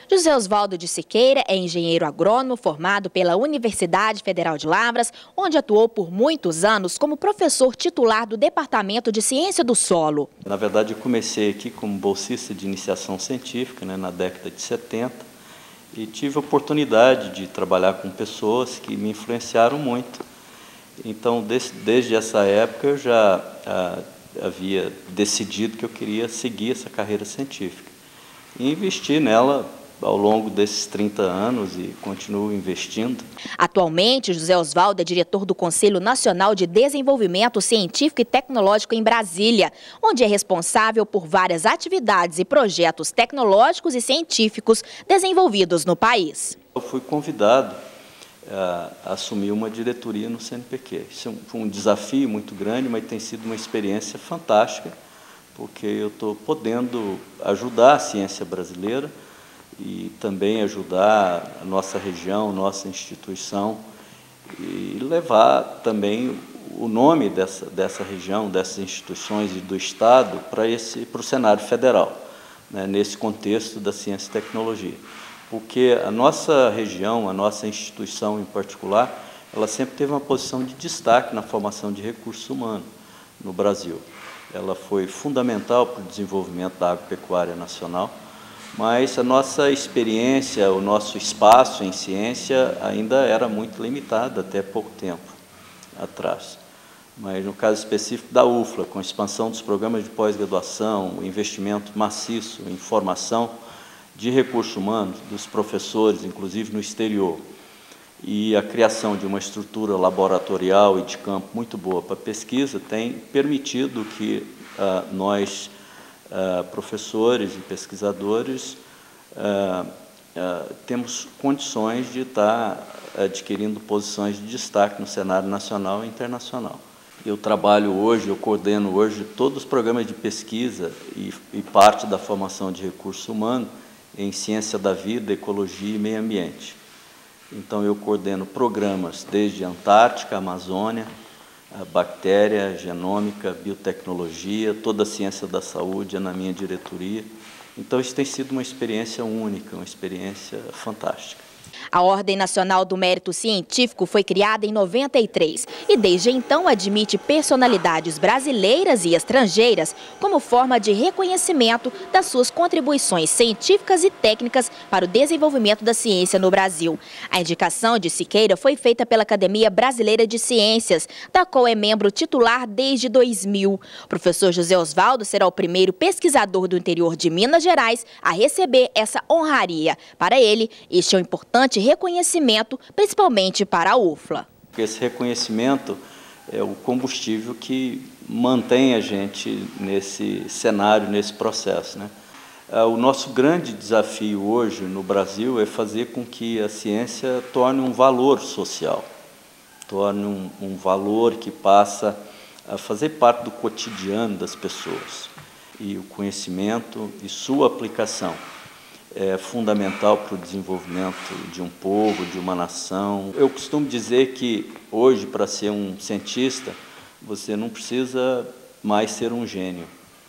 José Osvaldo de Siqueira é engenheiro agrônomo formado pela Universidade Federal de Lavras, onde atuou por muitos anos como professor titular do Departamento de Ciência do Solo. Na verdade, eu comecei aqui como bolsista de iniciação científica, na década de 70, e tive a oportunidade de trabalhar com pessoas que me influenciaram muito. Então, desde essa época, eu já havia decidido que eu queria seguir essa carreira científica. E investi nela ao longo desses 30 anos e continuo investindo. Atualmente, José Osvaldo é diretor do Conselho Nacional de Desenvolvimento Científico e Tecnológico em Brasília, onde é responsável por várias atividades e projetos tecnológicos e científicos desenvolvidos no país. Eu fui convidado a assumir uma diretoria no CNPq. Isso foi um desafio muito grande, mas tem sido uma experiência fantástica, porque eu estou podendo ajudar a ciência brasileira e também ajudar a nossa região, nossa instituição, e levar também o nome dessa região, dessas instituições e do Estado para o cenário federal, né, nesse contexto da ciência e tecnologia. Porque a nossa região, a nossa instituição em particular, ela sempre teve uma posição de destaque na formação de recursos humanos no Brasil. Ela foi fundamental para o desenvolvimento da agropecuária nacional, mas a nossa experiência, o nosso espaço em ciência ainda era muito limitado até pouco tempo atrás. Mas no caso específico da UFLA, com a expansão dos programas de pós-graduação, o investimento maciço em formação de recursos humanos, dos professores, inclusive no exterior, e a criação de uma estrutura laboratorial e de campo muito boa para pesquisa, tem permitido que nós, professores e pesquisadores, temos condições de estar adquirindo posições de destaque no cenário nacional e internacional. Eu coordeno hoje todos os programas de pesquisa e parte da formação de recursos humanos em ciência da vida, ecologia e meio ambiente. Então, eu coordeno programas desde Antártica, Amazônia, bactéria, genômica, biotecnologia, toda a ciência da saúde é na minha diretoria. Então, isso tem sido uma experiência única, uma experiência fantástica. A Ordem Nacional do Mérito Científico foi criada em 93 e desde então admite personalidades brasileiras e estrangeiras como forma de reconhecimento das suas contribuições científicas e técnicas para o desenvolvimento da ciência no Brasil. A indicação de Siqueira foi feita pela Academia Brasileira de Ciências, da qual é membro titular desde 2000. O professor José Osvaldo será o primeiro pesquisador do interior de Minas Gerais a receber essa honraria. Para ele, este é um importante reconhecimento, principalmente para a UFLA. Esse reconhecimento é o combustível que mantém a gente nesse cenário, nesse processo, né? O nosso grande desafio hoje no Brasil é fazer com que a ciência torne um valor social, torne um valor que passa a fazer parte do cotidiano das pessoas. E o conhecimento e sua aplicação é fundamental para o desenvolvimento de um povo, de uma nação. Eu costumo dizer que hoje, para ser um cientista, você não precisa mais ser um gênio.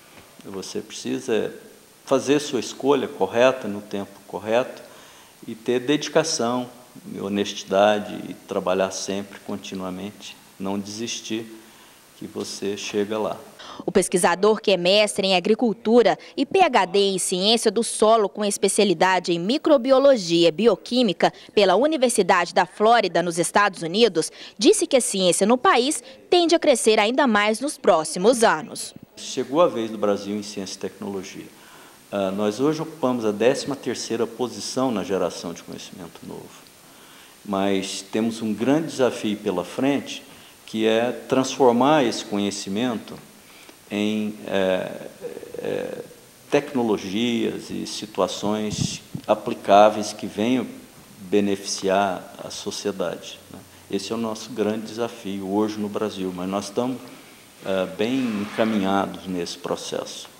Você precisa fazer sua escolha correta, no tempo correto, e ter dedicação, honestidade, e trabalhar sempre, continuamente, não desistir, que você chega lá. O pesquisador, que é mestre em agricultura e PhD em ciência do solo com especialidade em microbiologia e bioquímica pela Universidade da Flórida, nos Estados Unidos, disse que a ciência no país tende a crescer ainda mais nos próximos anos. Chegou a vez do Brasil em ciência e tecnologia. Nós hoje ocupamos a 13ª posição na geração de conhecimento novo, mas temos um grande desafio pela frente, que é transformar esse conhecimento em tecnologias e situações aplicáveis que venham beneficiar a sociedade, né? Esse é o nosso grande desafio hoje no Brasil, mas nós estamos bem encaminhados nesse processo.